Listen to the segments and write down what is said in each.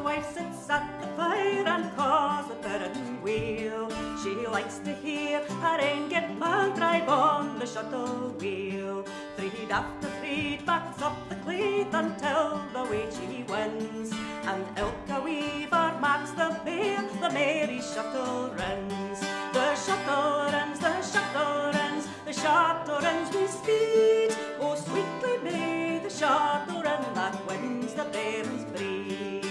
wife sits at the fire and caws the burning wheel. She likes to hear her ain get man drive on the shuttle wheel. Threed after threed backs up the cleat until the weight she wins. And ilka weaver marks the bear, the merry shuttle runs. The shuttle runs, the shuttle runs, the shuttle runs with speed. Oh, sweetly may the shuttle run that wins the bairn's breed.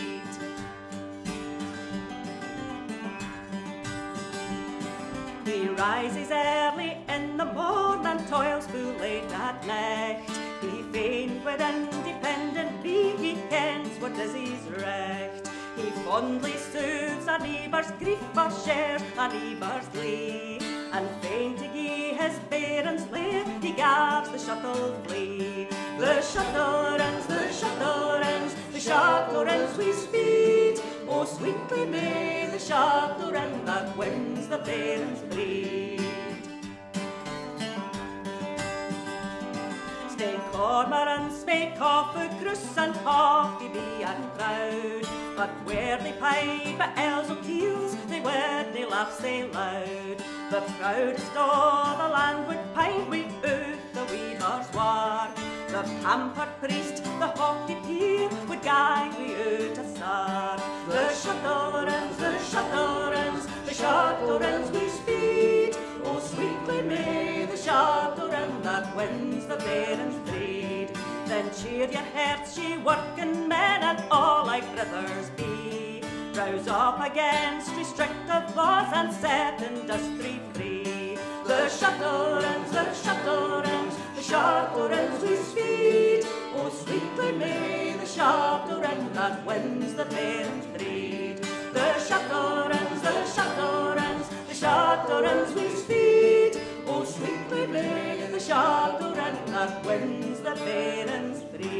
He rises early in the morn and toils full late at night. He fain would independent be, he kens what is his right. He fondly soothes a neighbour's grief or shares a neighbour's glee. And fain to gie his bairns lair, he gaves the shuttle flee. The shuttle runs, the shuttle runs, the shuttle runs with speed. Oh, sweetly may the shuttle run that wins the bairn's breed. Stay cormorants make off a gruss and haughty be and proud. But where they pipe at ells or keels, they wear they laugh say loud. The proudest of the land would pine with out the weaver's war. The pampered priest, the haughty peer, would guide we out a star. The shuttle runs, the shuttle runs, the shuttle runs with speed. Oh, sweetly may the shuttle run that wins the bairn's breed. Then cheer your hearts, ye working men, and all like brothers be. Rouse up against restrictive laws and set industry free. The shuttle runs, the shuttle runs, the shuttle runs with speed. Oh, sweetly may the shuttle run that wins the bairn's breed. The shuttle runs, the shuttle runs, the shuttle runs with speed. Oh, sweetly may the shuttle run that wins the bairn's breed.